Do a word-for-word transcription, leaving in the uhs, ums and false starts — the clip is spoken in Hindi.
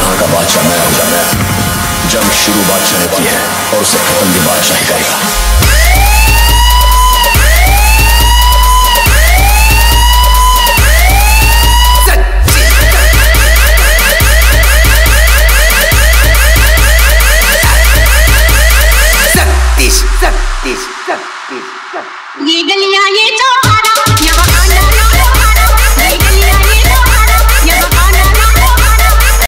यहाँ का बादशाह मैं हूँ। जंग शुरू बादशाह ने की है और उसे खत्म भी बादशाह ही करेगा। सतीश सतीश सतीश ये गलियां ये चौबारा यहाँ